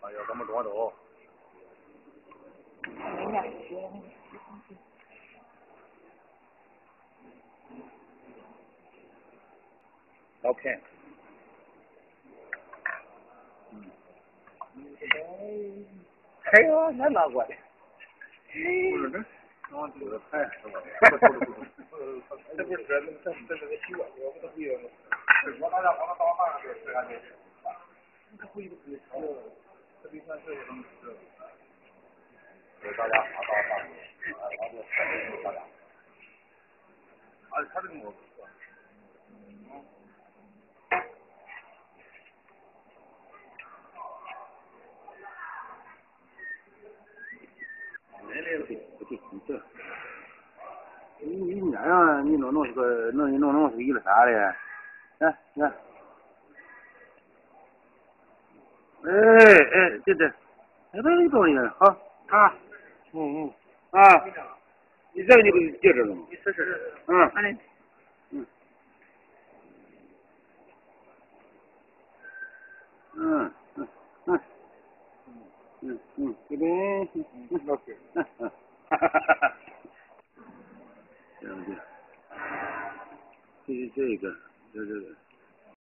要这么多都。老偏。哎呦，那拿过来。不是这，我这个菜是吧？这不是这个习惯，我不会。我大家帮他早饭就吃下去。这不一个吃，这比算是怎么吃？给大家发早饭，大家。他这个我不错。不对，你那样你弄是个弄是一个啥的？哎，你看。哎，对，哎，别动你了，好啊，啊，你这个你不是接着了吗？是，这边，老师，哈哈，对不对？这个，这个。